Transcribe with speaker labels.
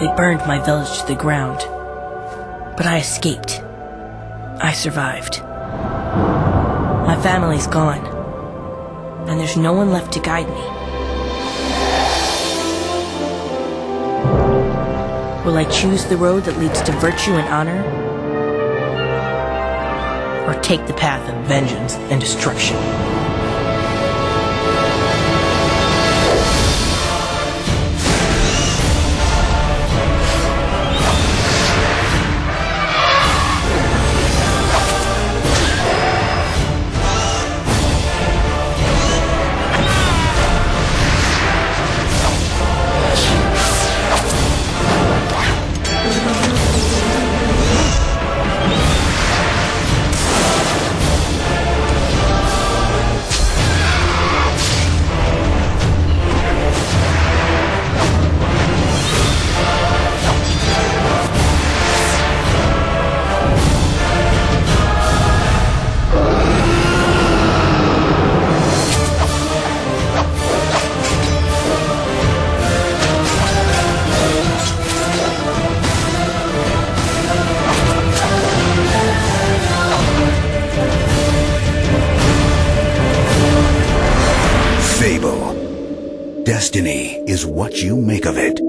Speaker 1: They burned my village to the ground. But I escaped. I survived. My family's gone. And there's no one left to guide me. Will I choose the road that leads to virtue and honor? Or take the path of vengeance and destruction?
Speaker 2: Fable. Destiny is what you make of it.